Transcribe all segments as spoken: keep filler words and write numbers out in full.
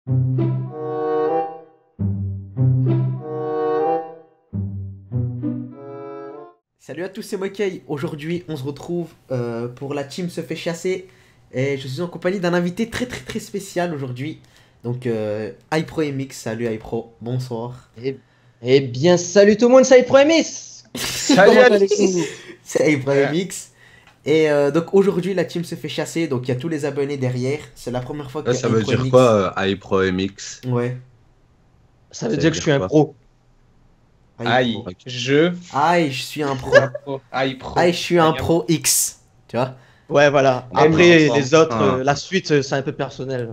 Salut à tous, c'est Mokey. Aujourd'hui, on se retrouve euh, pour la team se fait chasser. Et je suis en compagnie d'un invité très très très spécial aujourd'hui. Donc, euh, iProMX. Salut iPro, bonsoir. Eh, eh bien, salut tout le monde, c'est iProMX. Salut à tous. C'est iProMX. Et euh, donc aujourd'hui, la team se fait chasser. Donc, il y a tous les abonnés derrière. C'est la première fois que Là, ça veut dire quoi, euh, iProMX? Ouais. Ça veut dire que je suis un pro. Aïe, iPro. je. Aïe, je suis un pro. Aïe, pro. Aïe, je suis un pro X. Tu vois? Ouais, voilà. Ah, Après, non, les non. autres, Ah. euh, la suite, euh, c'est un peu personnel.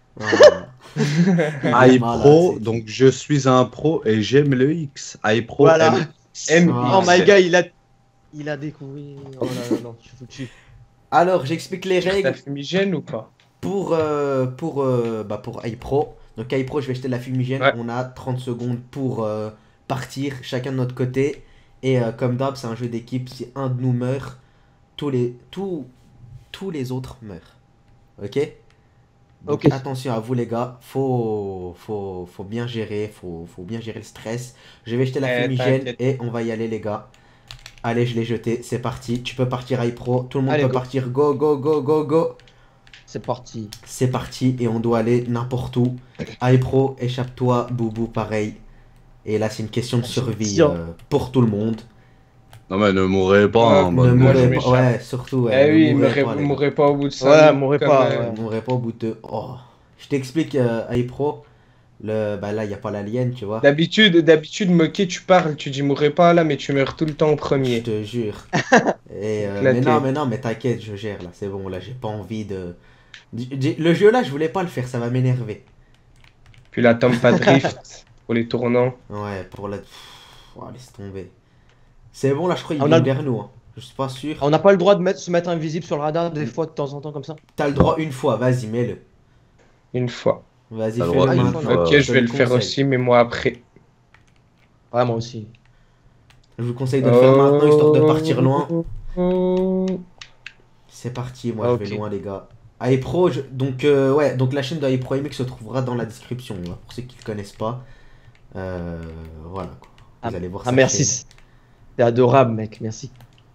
Ouais. iPro, c'est- donc je suis un pro et j'aime le X. iPro, Voilà. M. M. Ah. Oh my god, il a, il a découvert. Oh là là, non, je suis foutu. Alors, j'explique les T'as règles. fumigène ou pas? Pour, euh, pour, euh, bah pour iPro, donc iPro, je vais jeter de la fumigène. Ouais. On a trente secondes pour euh, partir, chacun de notre côté. Et euh, comme d'hab, c'est un jeu d'équipe. Si un de nous meurt, tous les, tous, tous les autres meurent. Ok? Donc Ok. attention à vous, les gars. Faut, faut, faut bien gérer. Faut, faut bien gérer le stress. Je vais jeter la Eh, fumigène t'inquiète. et on va y aller, les gars. Allez, je l'ai jeté. C'est parti. Tu peux partir, iPro. Tout le monde Allez, peut go. partir. Go, go, go, go, go. C'est parti. C'est parti et on doit aller n'importe où. iPro, échappe-toi, Boubou, pareil. Et là, c'est une question de survie Tiens. euh, pour tout le monde. Non, mais ne mourrez pas. Ouais, hein, Ne bonne moi, je mourrez mère. pas, m'échappe. ouais, surtout. Ouais, Eh ne oui, mourrez mourrez, pas, les gars. mourrez pas au bout de ça. Ouais, mourrez pas, ouais. Ne mourrez pas au bout de. Oh, je t'explique, euh, iPro. Le... Bah là, il n'y a pas l'alien, tu vois. D'habitude, d'habitude, moqué, tu parles, tu dis mourrez pas là, mais tu meurs tout le temps en Je premier. te jure. Et, euh, Éclaté. mais non, mais non, mais t'inquiète, je gère là. C'est bon, là, j'ai pas envie de. J'ai- Le jeu là, je voulais pas le faire, ça va m'énerver. Puis là, tombe pas drift pour les tournants. Ouais, pour la. Pff, oh, laisse tomber. C'est bon, là, je crois qu'il On vient a- vers nous. Hein. Je suis pas sûr. On n'a pas le droit de mettre, se mettre invisible sur le radar des fois de temps en temps comme ça. T'as le droit une fois, vas-y, mets-le. Une fois. Vas-y, T'as le fais-le droit une maintenant. fois, Ok, Euh, je vais le faire conseille. aussi, mais moi après. Ouais, moi aussi. Je vous conseille de le faire maintenant, histoire de partir loin. Oh. C'est parti, moi, Ok. je vais loin, les gars. iPro, je... donc, euh, ouais, donc la chaîne de iProMX se trouvera dans la description, hein, pour ceux qui ne le connaissent pas. Euh, voilà, quoi. Vous Ah, allez voir Ah, sa merci. chaîne. C'est adorable, mec, merci.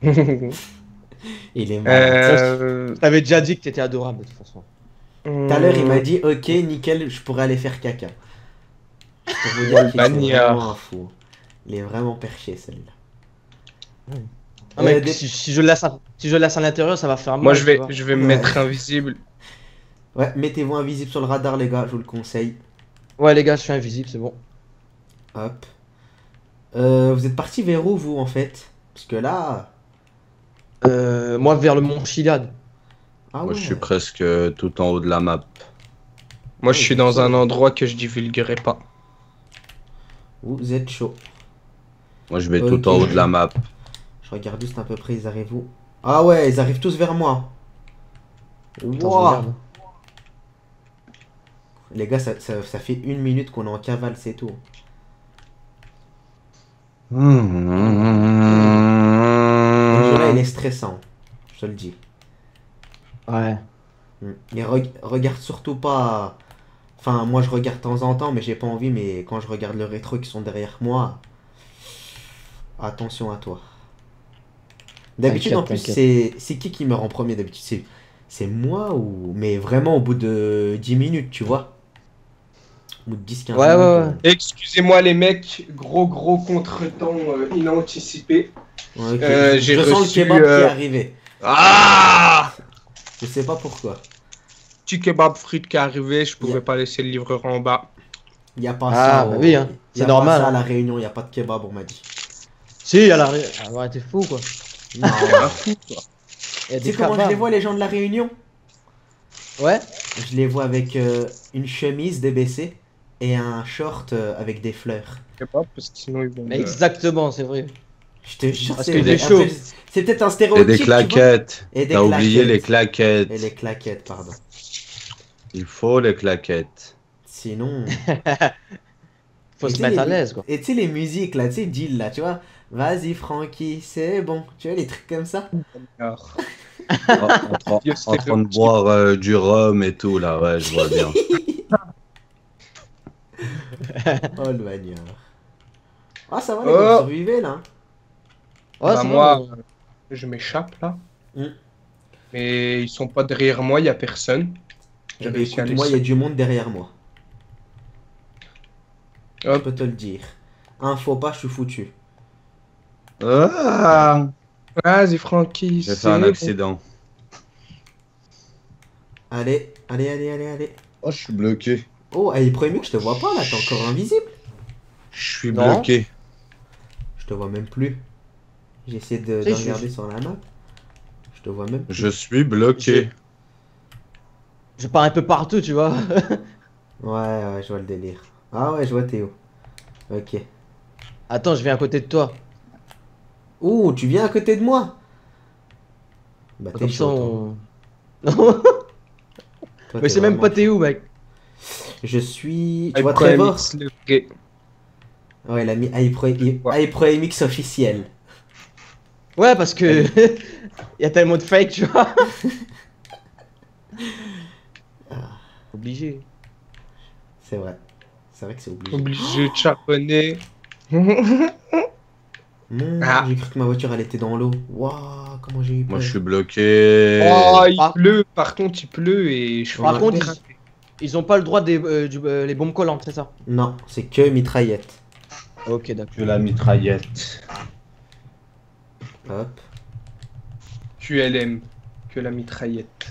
Il est malade. Euh, Je t'avais déjà dit que t'étais adorable de toute façon. Tout à l'heure, il m'a dit, ok, nickel, je pourrais aller faire caca. Pour vous dire qu'il est Bagnard. vraiment un fou. Il est vraiment perché, celui-là. Ah, Euh, mec, des- si, si je le laisse à, si je le laisse à l'intérieur, ça va faire mal. Moi, je tu vais, vois. je vais me Ouais. mettre invisible. Ouais, mettez-vous invisible sur le radar, les gars, je vous le conseille. Ouais, les gars, je suis invisible, c'est bon. Hop. Euh, vous êtes parti vers où, vous, en fait? Parce que là... Euh, moi, vers le mont Chiliad. Ah Moi, ouais. je suis presque tout en haut de la map. Moi, je suis dans un endroit que je divulguerai pas. Vous êtes chaud. Moi, je vais Ok. tout en haut de la map. Je regarde juste à peu près, ils arrivent où? Ah ouais, ils arrivent tous vers moi. Attends, je Wouah. regarde. Les gars, ça, ça, ça fait une minute qu'on est en cavale, c'est tout. Le jeu là, il est stressant. Je te le dis. Ouais. Mm. Et re- regarde surtout pas... Enfin, moi je regarde de temps en temps, mais j'ai pas envie, mais quand je regarde le rétro qui sont derrière moi... Attention à toi. D'habitude, en plus, T'inquiète, c'est c'est qui qui meurt en premier d'habitude? C'est c'est moi ou... Mais vraiment au bout de dix minutes, tu vois? Au bout de dix quinze Ouais, minutes. ouais, ouais. euh, Excusez-moi, les mecs, gros gros contretemps euh, inanticipé. ouais, ok. Euh, Je- j'ai je sens reçu, le kebab qui euh, est arrivé. Ah! Je sais pas pourquoi. Petit kebab frites qui est arrivé, je pouvais Yeah. pas laisser le livreur en bas. Il y a pas Ah, ça. bah au- oui, hein. y a C'est pas normal, ça à hein. la Réunion, il y a pas de kebab, on m'a dit. Si, à la ré- ah, ouais, t'es fou, quoi. Non. Ah, fou, quoi. Il y a Tu des sais comment je cabanes. les vois, les gens de la Réunion? Ouais. Je les vois avec euh, une chemise débaissée et un short euh, avec des fleurs. Kebab, parce que sinon ils vont. Mais me- exactement, c'est vrai. Je te jure, Parce c'est qu'il vrai. est chaud. Après, c'est peut-être un Et stéréotype. des tu vois. claquettes. Et des T'as oublié claquettes. les claquettes. Et les claquettes, pardon. Il faut les claquettes. Sinon. Faut Et se tu sais, mettre à les- l'aise, quoi. Et tu sais, les musiques là, tu sais, deal là, tu vois. Vas-y, Francky, c'est bon. Tu vois, les trucs comme ça. Alors, En, en- en- Vieux en train de stéréotype. boire euh, du rhum et tout, là, ouais, je vois bien. Oh le bagnard. Ah ça va les Oh. gars, vous survivez là. Ouais, Bah, c'est moi, bon. euh, je m'échappe là. Mm. Mais ils sont pas derrière moi, il y a personne. Eh J'ai ben, réussi à écoute, les moi il y a sauver. du monde derrière moi. Je Hop. peux te le dire. Un faux pas, je suis foutu. Ah, Vas-y, Francky. j'ai fait c'est un bon. accident. Allez, allez, allez, allez, allez. Oh, je suis bloqué. Oh, allez, premier que je te vois pas là, t'es encore invisible. Je suis Non. bloqué. Je te vois même plus. J'essaie de, de Si, je- regarder sur la map. Je te vois même plus. Je suis bloqué. Je pars un peu partout, tu vois. Ouais, ouais, je vois le délire. Ah ouais, je vois Théo. Ok. Attends, je viens à côté de toi. Ouh, tu viens à côté de moi. Bah t'es Comme ça, chaud. on. Non, toi. Toi, mais t'es c'est même vraiment pas t'es où, mec. chaud. Je suis. Tu Hype vois Pro Trevor? M X, le vrai. Ouais, il a mis iPro Ouais. iPro M X officiel. Ouais, parce que. Il y a tellement de fake, tu vois. Obligé. C'est vrai. C'est vrai que c'est obligé. Obligé de charbonner. Non, Ah. j'ai cru que ma voiture elle était dans l'eau. Waouh, comment j'ai eu peur. Moi, je suis bloqué. Oh, il Par- pleut. Par contre, il pleut et je Par Ouais. contre, ils... ils ont pas le droit des euh, du- euh, les bombes collantes, c'est ça? Non, c'est que mitraillette. Ok, d'accord. Que la mitraillette. Hop. Q L M. Que la mitraillette.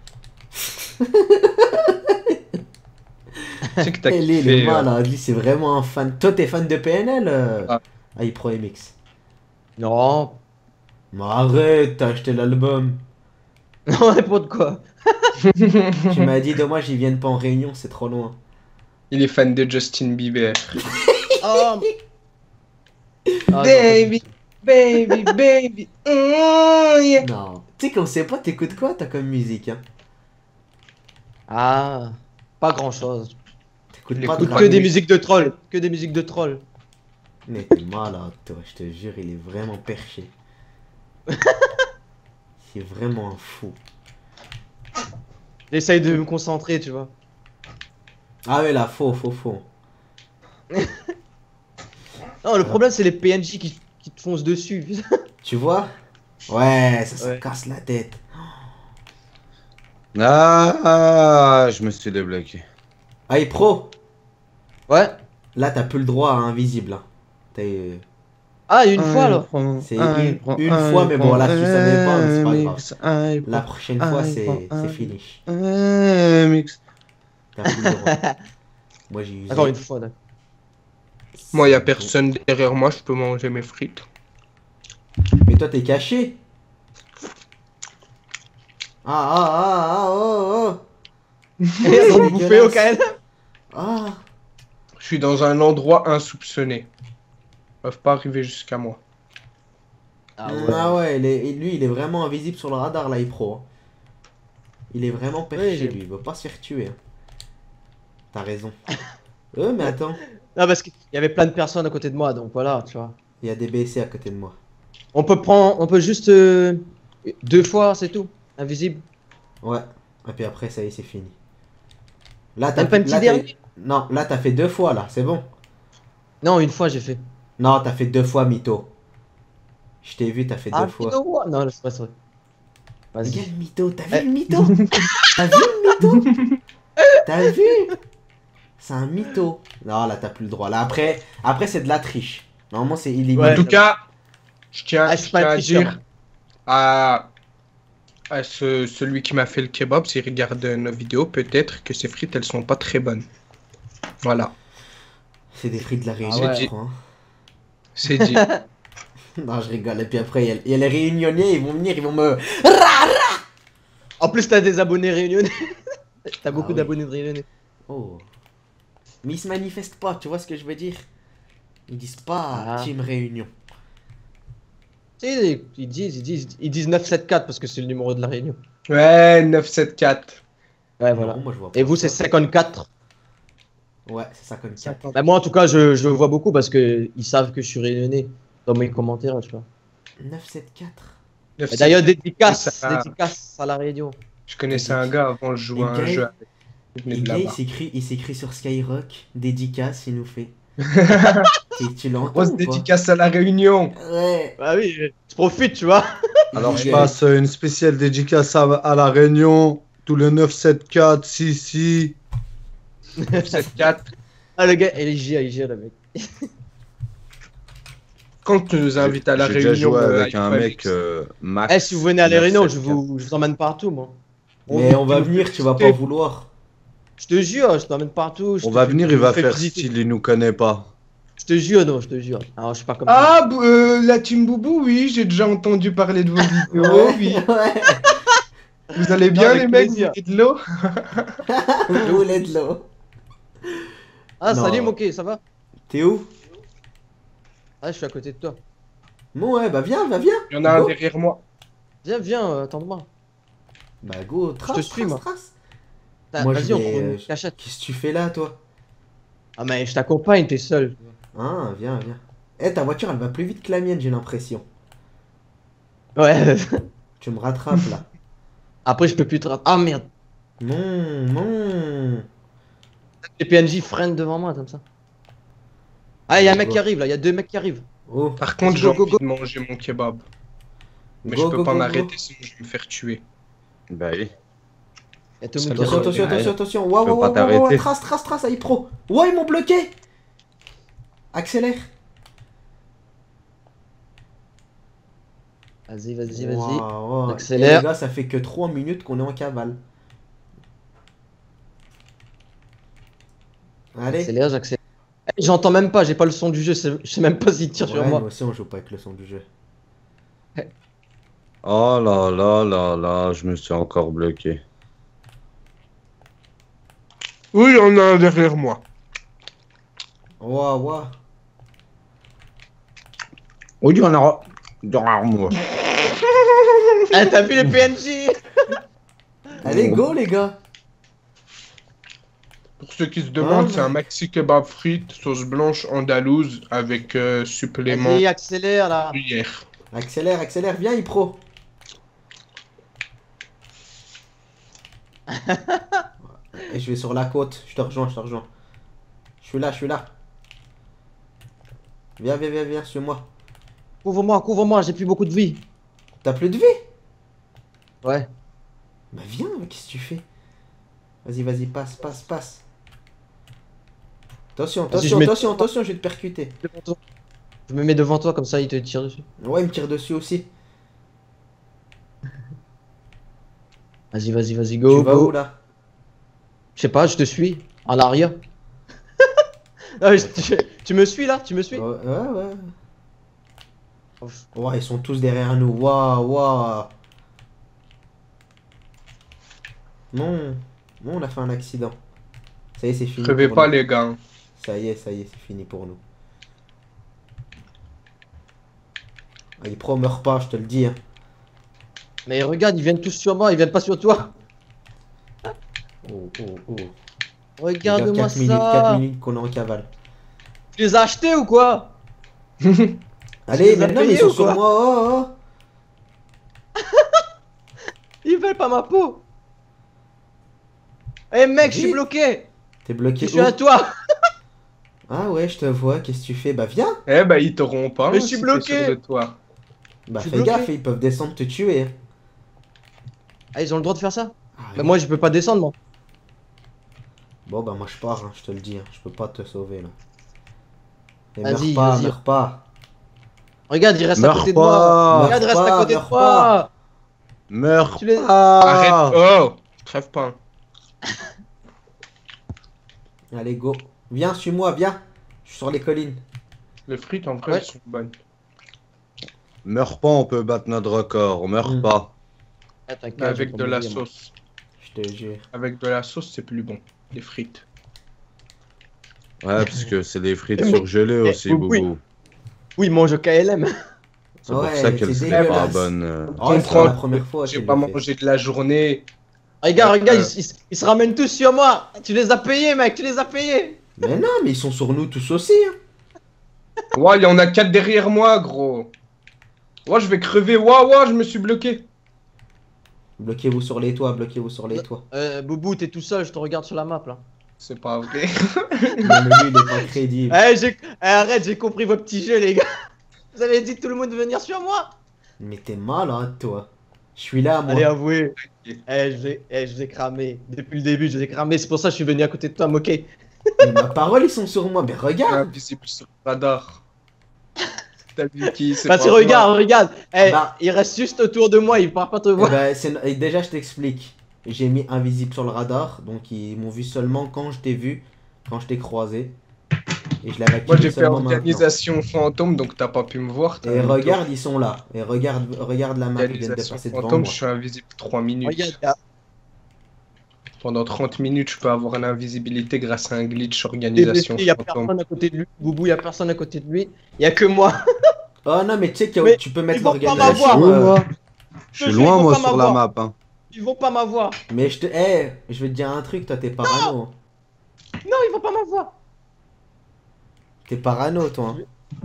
Tu sais que t'as Elle est, il kiffé, est euh, malade, lui c'est vraiment un fan. Toi t'es fan de P N L euh... Ah. iPro M X. Non. Mais arrête, t'as acheté l'album. Non, n'importe quoi. Tu m'as dit dommage ils viennent pas en réunion, c'est trop loin. Il est fan de Justin Bieber. Oh. Ah, Baby, baby, baby. Oh, yeah. Non. Tu sais qu'on sait pas, t'écoutes quoi t'as comme musique hein? Ah, pas grand chose. T'écoutes Il pas de écoute rap. Que des musiques de troll. Que des musiques de troll. Mais t'es malade toi, je te jure, il est vraiment perché. C'est vraiment un fou. J'essaye de me concentrer, tu vois. Ah ouais là, faux, faux, faux. Non, le problème, c'est les P N J qui, qui te foncent dessus. Tu vois? Ouais, ça, ça Ouais. casse la tête. Ah, je me suis débloqué. iPro, Ouais. là t'as plus le droit à invisible. Hein. T'as, euh, Ah, une fois, alors. C'est une- une fois, mais bon, là, tu savais pas, mais c'est pas grave. La prochaine fois, Ah, c'est bon, c'est ah. finish. Mix. T'as plus le droit. Moi, j'ai usé. Encore une fois, là. Moi, y a personne derrière moi, je peux manger mes frites. Mais toi, t'es caché. Ah, ah, ah, ah, oh, oh. Ils ont bouffé au K L. Ah, Je suis dans un endroit insoupçonné. Ils peuvent pas arriver jusqu'à moi. Ah ah ouais, il est- lui, il est vraiment invisible sur le radar, là, iPro. Il est vraiment perché, Oui, j'ai- lui. Il veut pas se faire tuer. hein. T'as raison. Euh, mais attends. Non, parce qu'il y avait plein de personnes à côté de moi, donc voilà, tu vois. Il y a des B C à côté de moi. On peut prendre, on peut juste euh, deux fois, c'est tout. Invisible. Ouais. Et puis après, ça y est, c'est fini. Là, Même pas un petit là, dernier? Non, là, t'as fait deux fois, là. C'est bon. Non, une fois j'ai fait. Non, t'as fait deux fois, mytho. Je t'ai vu, t'as fait Ah, deux fois. putain, ouais. Non, c'est pas vrai. Regarde Vas-y. le mytho, t'as vu Eh. le mytho? T'as vu le mytho? T'as vu? C'est un mytho. Non, là, t'as plus le droit. Là, après, après c'est de la triche. Normalement, c'est illégal. Ouais. En tout cas, je tiens, Ah, je je suis pas tiens un à tricheur. dire à, à ce, celui qui m'a fait le kebab, s'il regarde nos vidéos, peut-être que ces frites, elles sont pas très bonnes. Voilà, C'est des frites de la Réunion, Ah ouais. je crois. hein. c'est dit. Non, je rigole. Et puis après, il y a- il y, a les réunionnais, ils vont venir, ils vont me. En plus, t'as des abonnés réunionnais. T'as beaucoup Ah oui. d'abonnés de réunionnais. Oh. Mais ils se manifestent pas, tu vois ce que je veux dire? Ils disent pas Ah. Team Réunion. Tu sais, ils disent, ils disent, ils disent neuf sept quatre parce que c'est le numéro de la réunion. Ouais, neuf sept quatre. Ouais, Non, voilà. moi, je vois pas Et vous, c'est ça. cinquante-quatre. Ouais, c'est ça comme ça. Bah, moi, en tout cas, je, je le vois beaucoup parce que ils savent que je suis réunionnais dans mes commentaires, tu vois. neuf sept quatre. Et d'ailleurs, dédicace, Ça- dédicace à la réunion. Je connaissais un gars avant, je jouais à un Et jeu. Gaël, Vous venez Le de gars, il là-bas. s'écrit, il s'écrit sur Skyrock, dédicace, il nous fait. tu tu l'entends Grosse ou pas? dédicace à la Réunion. Ouais. Bah oui, tu profites, tu vois. Alors, je Ouais. passe une spéciale dédicace à, à La Réunion, tous les neuf sept quatre, six six. sept quatre. Ah, le gars, il est J A, il gère le mec. Quand tu nous invites à la J'ai déjà Réunion. joué euh, avec un Hyper mec, Mix. euh, Max. Eh, si vous venez à la Réunion, je neuf sept quatre. vous, je vous emmène partout, moi. Mais on va nous venir, fait tu vas visiter. pas vouloir. Je te jure, je t'emmène partout. je On te va fais- venir, je il va te fais faire visiter. style, il nous connaît pas. Je te jure, non, je te jure. Alors, je suis pas comme Ah, bou- euh, la Team Boubou, oui, j'ai déjà entendu parler de vos vidéos, Ouais, oui. ouais. Vous allez bien, avec les mecs? Vous plaisir. voulez de l'eau? Vous voulez de l'eau. ça. Ah, Non. salut, Moké, ça va? T'es où? Ah, je suis à côté de toi. Bon, ouais, bah viens, bah viens. Il y en a un Go. derrière moi. Viens, viens, euh, attends-moi. Bah go, trace, te suis, trace, moi. trace. Ah, Moi, je Vas-y, on vais, prend euh, une cachette. Qu'est-ce que tu fais là, toi? Ah, mais je t'accompagne, t'es seul. Ah, viens, viens. Eh, ta voiture, elle va plus vite que la mienne, j'ai l'impression. Ouais. Tu me rattrapes là. Après, je peux plus te rattraper. Ah, merde. Non, non. Les P N J freinent devant moi, comme ça. Ah, il y a un mec Go. qui arrive, là. Il y a deux mecs qui arrivent. Oh, Par contre, Vas-y, j'ai go, go, envie go. de manger mon kebab. Mais Go, je peux go, pas go, m'arrêter, go. sinon je vais me faire tuer. Bah oui. Il y a tout le Ça monde qui doit attention, arrive. attention, Ouais. attention, attention. Waouh, Je peux waouh, pas waouh, waouh, t'arrêter. trace, trace, trace, aïe pro. Ouais, ils m'ont bloqué. Accélère. Vas-y, vas-y, vas-y. Waouh, waouh. Accélère. Et les gars, ça fait que trois minutes qu'on est en cavale. Allez. Accélère, j'accélère. Eh, J'entends même pas, j'ai pas le son du jeu, c'est- je sais même pas s'il tire Ouais, sur nous moi. aussi, on joue pas avec le son du jeu. Oh là là là là, je me suis encore bloqué. Oui, il y en a un derrière moi. Waouh, waouh. Oh, il y en a derrière moi. Ah, t'as vu les P N J? Allez, go, les gars. Pour ceux qui se demandent, Ah, c'est mais- un maxi kebab frites, sauce blanche andalouse avec euh, supplément Vas-y, accélère là. gruyère. Accélère, accélère. Viens, Ipro. Et je vais sur la côte. Je te rejoins, je te rejoins. Je suis là, je suis là. Viens, viens, viens, viens, suis-moi. Couvre-moi, couvre-moi, j'ai plus beaucoup de vie. T'as plus de vie? Ouais. Bah viens, qu'est-ce que tu fais? Vas-y, vas-y, passe, passe, passe. Attention, Vas-y, attention, je mets- attention, attention, je vais te percuter. Devant toi. Je me mets devant toi, comme ça il te tire dessus. Ouais, il me tire dessus aussi. Vas-y, vas-y, vas-y, go, Tu vas go. où là? Je sais pas, je te suis. En l'arrière. Ah, mais je- tu, tu me suis là? Tu me suis? Ouais, ouais, ouais. Ouf. Ouais, ils sont tous derrière nous. Waouh, waouh. Non. Non, on a fait un accident. Ça y est, c'est fini. Crevez pour pas, nous. les gars. Ça y est, ça y est, c'est fini pour nous. Ah, il pro meurt pas, je te le dis. Hein. Mais regarde, ils viennent tous sur moi, ils viennent pas sur toi. Oh, oh, oh. Regarde-moi quatre minutes, quatre ça. minutes qu'on est en cavale. Tu les as achetés ou quoi? Allez, les as maintenant ils payés sont ou sur quoi? moi. Oh, oh. Ils veulent pas ma peau. Eh mec, je suis Vite. bloqué. T'es bloqué Je suis où? à toi. Ah ouais, je te vois. Qu'est-ce que tu fais? Bah viens. Eh bah, ils t'auront pas. Mais hein, je suis si t'es bloqué. sur le toit. Bah Je suis fais bloqué. gaffe, ils peuvent descendre te tuer. hein. Ah, ils ont le droit de faire ça? Ah, Mais oui. moi, je peux pas descendre, moi. Bon bah moi je pars, hein, je te le dis. hein. Je peux pas te sauver là. Et Vas-y, meurs pas, vas-y. meurs pas. Regarde, il reste à Meurs côté de pas. moi. Regarde, il reste Meurs à pas, côté de meurs moi. Meurs Tu les- pas. Arrête. Oh, crève pas. Allez, go. Viens, suis-moi, viens. Je suis sur les collines. Les frites, en vrai, Ouais. elles sont bonnes. Meurs pas, on peut battre notre record. On meurt Mm. pas. Ah, t'inquiète, Mais je avec vais de pas la mourir, moi. sauce. Je te jure. Avec de la sauce, c'est plus bon. Les frites. Ouais, parce que c'est des frites Mais- surgelées mais- aussi, oui. Boubou. Oui, mange au K L M. C'est pour Ouais, ça qu'elles c'est sont pas dégueulasse. bonnes. euh. Oh, c'est Comprends. la première fois. J'ai que pas je le fais. mangé de la journée. Regarde, Euh, regarde, euh. ils, ils- ils se ramènent tous sur moi. Tu les as payés, mec, tu les as payés. Mais non, mais ils sont sur nous tous aussi. hein. Ouais, il y en a quatre derrière moi, gros. Ouais, je vais crever. Ouah, ouah, je me suis bloqué. Bloquez-vous sur les toits, bloquez-vous sur les toits. Euh, Boubou, t'es tout seul, je te regarde sur la map là. C'est pas vrai. Non, mais lui, il est pas crédible. Eh, j'ai... eh, arrête, j'ai compris vos petits jeux, les gars. Vous avez dit tout le monde de venir sur moi. Mais t'es malade, toi. Je suis là, moi. Allez, avouez. Eh, je vous ai... eh, je vous ai cramé. Depuis le début, je vous ai cramé. C'est pour ça que je suis venu à côté de toi, moquer. Mais ma parole, ils sont sur moi. Mais regarde. Invisible sur le radar. T'as vu qui c'est Parce que pas regarde, moi. regarde. Eh, Bah. il reste juste autour de moi, il pourra pas te Eh voir. ben, c'est- et déjà, je t'explique. J'ai mis invisible sur le radar. Donc, ils m'ont vu seulement quand je t'ai vu. Quand je t'ai croisé. Et je l'avais Moi activé j'ai fait seulement maintenant. organisation fantôme donc t'as pas pu me voir. t'as Et un regarde, ils sont là. Et regarde, regarde la tour. map, ils viennent de Organisation passer devant fantôme, moi. je suis invisible trois minutes. Regarde, là. Pendant trente minutes, je peux avoir une invisibilité grâce à un glitch Il organisation y a fantôme. personne à côté de lui. Boubou, il y a personne à côté de lui. Il y a que moi. Oh non, mais tu sais que Mais tu peux mettre ils vont pas l'organisation. m'avoir. euh, moi. Je suis Je loin, vais moi, pas sur la m'avoir. map. Hein. Ils vont pas m'avoir. Mais je te. Eh, je vais te dire un truc, toi, t'es parano. hein. Non, ils vont pas m'avoir. T'es parano, toi. hein.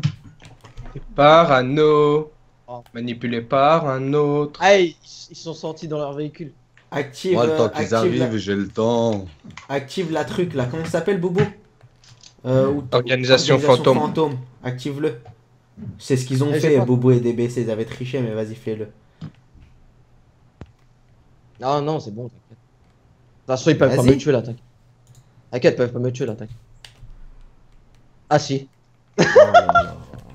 Parano. Oh. Manipulé par un autre. Ah, ils ils sont sortis dans leur véhicule. Active, Moi, le temps euh, qu'ils active, arrivent, j'ai le temps. la, active la truc là. Comment ça s'appelle, Boubou euh, ou- Organisation fantôme. Active-le. C'est ce qu'ils ont Eh, j'ai fait, pas- Boubou et D B C. Ils avaient triché, mais vas-y, fais-le. Non, non, c'est bon, t'inquiète. De toute façon, ils peuvent pas Vas-y. me tuer là, t'inquiète. T'inquiète, ils peuvent pas me tuer là, t'inquiète. Ah si. Oh là là.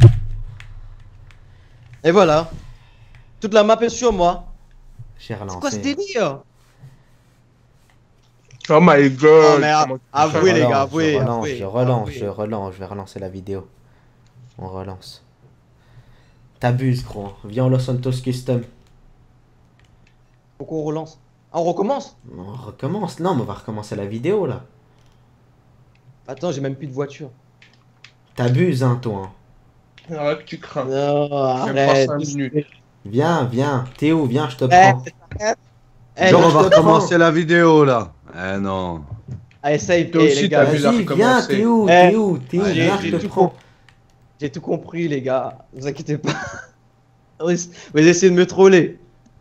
Et voilà. Toute la map est sur moi. J'ai relancé. C'est quoi ce délire? Oh my Oh, god. mais comment tu avouez, fais les relance, gars, avouez, Je relance, avouez, je relance, avouez. je relance, je vais relancer la vidéo. On relance. T'abuses, gros. Viens au Los Santos Custom. Faut qu'on relance. Ah, on recommence? On recommence. Non, mais on va recommencer la vidéo là. Attends, j'ai même plus de voiture. T'abuses, hein, toi. hein. Ah, que tu crains. Non, Même pas arrête. cinq minutes. Viens, viens. Théo, viens, je te Eh, prends. Eh, Genre, non, on je va te prends. recommencer la vidéo, là. Eh non. ah, essaye, Toi eh, aussi, les t'as gars. vu la Vas-y, viens, recommencer. Théo, Eh, Théo, Théo, allez, viens, j'ai je te tout prends. J'ai tout compris, les gars. Vous inquiétez pas. Vous essayez de me troller.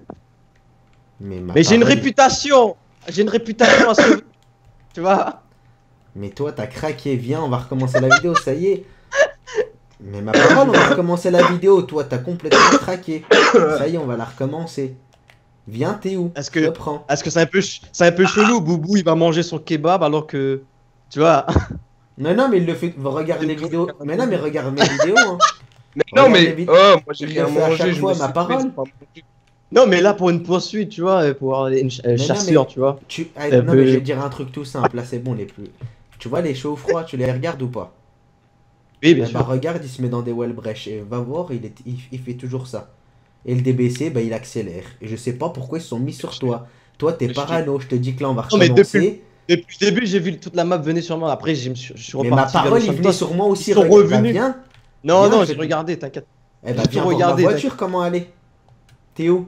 Mais, ma Mais j'ai une parole- réputation. J'ai une réputation à sauver. Tu vois? Mais toi, t'as craqué. Viens, on va recommencer la vidéo, ça y est. Mais ma parole, on va recommencer la vidéo. Toi, t'as complètement craqué. Ça y est, on va la recommencer. Viens, Théo. Est-ce Je que- te prends. Est-ce que c'est un peu, ch- c'est un peu chelou, Boubou, il va manger son kebab alors que, tu vois, Non, non, mais il le fait. Regarde les vidéos. Mais non, mais regarde mes vidéos. Hein. Mais non, Regarde mais. les vidéos. Oh, moi j'ai Il rien le fait à mangé. chaque Je fois, me ma suis parole. pris, c'est pas mangé. non mais là pour une poursuite, tu vois, pour avoir une ch- euh, Mais non, chassure, mais- tu vois. Tu... ah, Un non, peu- mais je vais te dire un truc tout simple. Là, c'est bon, les plus. Tu vois, les chauds froids, tu les regardes ou pas? Oui, bien Eh bah, sûr. regarde, il se met dans des well brèches et va voir, il, est, il, il fait toujours ça. Et le D B C, bah, il accélère. Et je sais pas pourquoi ils se sont mis sur toi. Toi, t'es Mais je parano, je te dis que là, on va Non, mais recommencer. Depuis le début, j'ai vu toute la map venir sur moi. Après, je me suis, je suis Mais ma reparti. vers parole, le il venait Santos. sur moi aussi. Ils sont regarde. Bah, revenus. viens. Non, Viens, non, je j'ai vais- regardé, t'inquiète. Eh bah, J'ai viens tout voir ma regardé, voiture, comment elle est. Théo,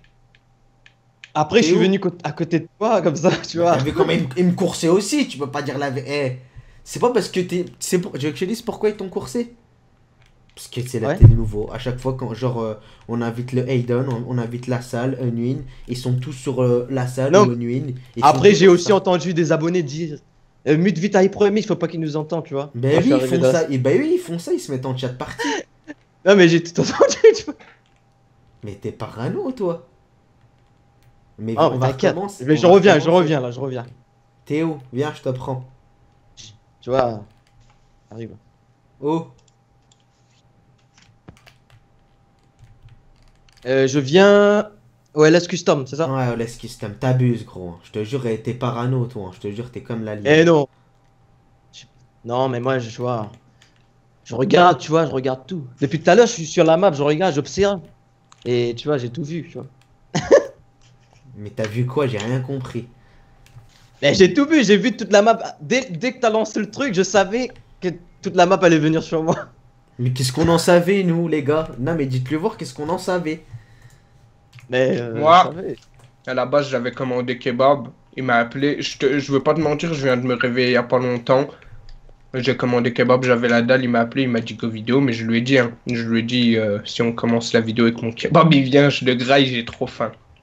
Après, je suis Théo. venu co- à côté de toi, comme ça, tu vois. t'as vu comment il, il me coursait aussi, tu peux pas dire la vérité. C'est pas parce que t'es. C'est pour... Je veux que je te dise pourquoi ils t'ont coursé. Parce que c'est là Ouais. t'es nouveau. À chaque fois, quand genre euh, on invite le Hayden, on, on invite la salle, Unwin, ils sont tous sur euh, la salle Non. ou Unwin. ils Après, font j'ai toujours aussi ça. entendu des abonnés dire euh, mute vite à Ipremi, il faut pas qu'ils nous entendent, tu vois. Ben Quand je oui, suis ils arrivé font dans la- ça. Et ben oui, ils font ça, ils se mettent en chat party. Non, mais j'ai tout entendu, tu vois. Mais t'es parano, toi. Mais Ah, on mais va t'inquiète. recommencer. Mais on je va reviens, je recommencer. reviens, là, je reviens. Théo, viens, je te prends. Tu vois. Arrive. Oh, Euh, je viens. Ouais, L S Custom, c'est ça? ouais, laisse custom, t'abuses, gros. Je te jure, eh, t'es parano, toi. Je te jure, t'es comme la ligne. Eh non. Je- Non, mais moi, je tu vois. Je regarde, tu vois, je regarde tout. Depuis tout à l'heure, je suis sur la map, je regarde, j'observe. Et tu vois, j'ai tout vu, tu vois. Mais t'as vu quoi? J'ai rien compris. Mais j'ai tout vu, j'ai vu toute la map. Dès, dès que t'as lancé le truc, je savais que toute la map allait venir sur moi. Mais qu'est-ce qu'on en savait, nous, les gars? Non, mais dites-le voir, qu'est-ce qu'on en savait? Mais euh, Moi. je savais. À la base, j'avais commandé kebab. Il m'a appelé. Je, te... je veux pas te mentir, je viens de me réveiller il y a pas longtemps. J'ai commandé kebab, j'avais la dalle. Il m'a appelé, il m'a dit go vidéo. Mais je lui ai dit, hein, je lui ai dit, euh, si on commence la vidéo avec mon kebab, il vient, je le graille, j'ai trop faim.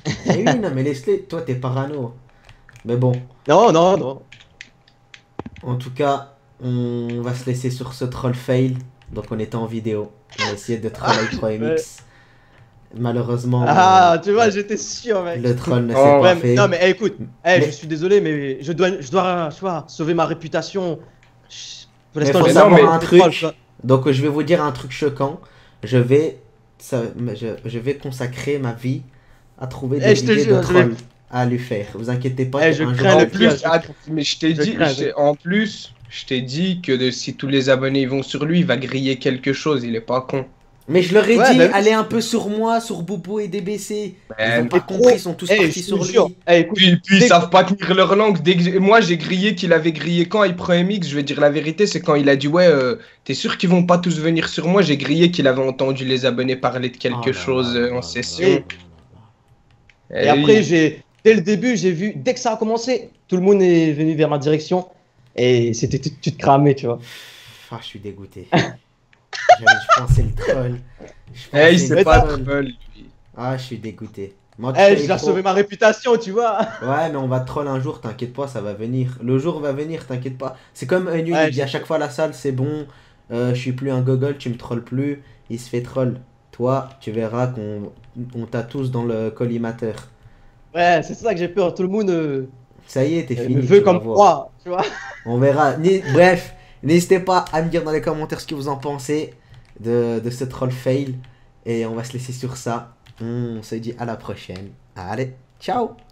Eh oui, non, mais laisse-les. Toi, t'es parano. Mais bon, Non, non, non. en tout cas, on va se laisser sur ce troll fail. Donc, on était en vidéo. On a essayé de troll iProMX. Malheureusement, Ah, euh, tu vois, j'étais sûr, mec. le troll ne s'est Oh, pas Ouais, mais- fait. non, mais eh, écoute, eh, Mais- je suis désolé, mais je dois, je dois, tu vois, sauver ma réputation. Je- Pour Mais l'instant, faut je- savoir mais- un je troll, truc. tu vois. Donc, je vais vous dire un truc choquant. Je vais, ça, je, je vais consacrer ma vie à trouver des Eh, je te idées jure, de je vais- troll à lui faire. Vous inquiétez pas. Eh, que je un jour, crains En le je- plus, pire, je- att- mais je t'ai je dit, crains, je t'ai- en plus, je t'ai dit que de- si tous les abonnés vont sur lui, il va griller quelque chose. Il est pas con. Mais je leur ai Ouais, dit, bah oui. allez un peu sur moi, sur Boubou et D B C. Ils Euh, ont pas mais compris, trop. ils sont tous Eh, partis je sur te lui. jure. Eh, écoute, Puis, puis ils dès- savent pas tenir leur langue. Dès que j'ai- moi j'ai grillé qu'il avait grillé quand iProMX, je vais dire la vérité, c'est quand il a dit ouais, euh, t'es sûr qu'ils vont pas tous venir sur moi. J'ai grillé qu'il avait entendu les abonnés parler de quelque Oh là chose là euh, là en là session. là là là. Et après, j'ai, dès le début, j'ai vu, dès que ça a commencé, tout le monde est venu vers ma direction. Et c'était tout, tout cramé, tu vois. Ah, je suis dégoûté. J'avais- je pensais le troll. Je Eh, il pensais sait le pas troll. troll, lui. Ah, je suis dégoûté. Mais en tout Eh, cas, je il dois faut- sauver ma réputation, tu vois. Ouais, mais on va troll un jour, t'inquiète pas, ça va venir. Le jour va venir, t'inquiète pas. C'est comme un Ouais, il dit à chaque fois à la salle, c'est bon, euh, je suis plus un gogol, tu me trolles plus. Il se fait troll. Toi, tu verras qu'on on t'a tous dans le collimateur. Ouais, c'est ça que j'ai peur. Tout le monde euh, Ça y est, t'es fini. me tu veut vas comme voir. moi, tu vois. On verra. Ni- Bref, n'hésitez pas à me dire dans les commentaires ce que vous en pensez de, de ce troll fail. Et on va se laisser sur ça. On se dit à la prochaine. Allez, ciao!